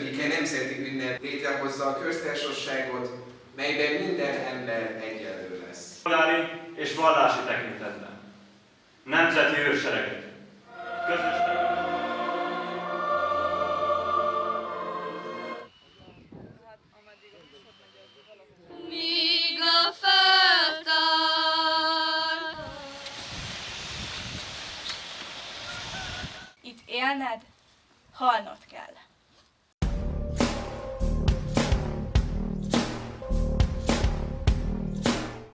25-e nemzeti ünnep létrehozza a köztársaságot, melyben minden ember egyenlő lesz. Polgári és vallási tekintetben. Nemzeti őrseregek. Közös míg a feltart. Itt élned, halnod kell.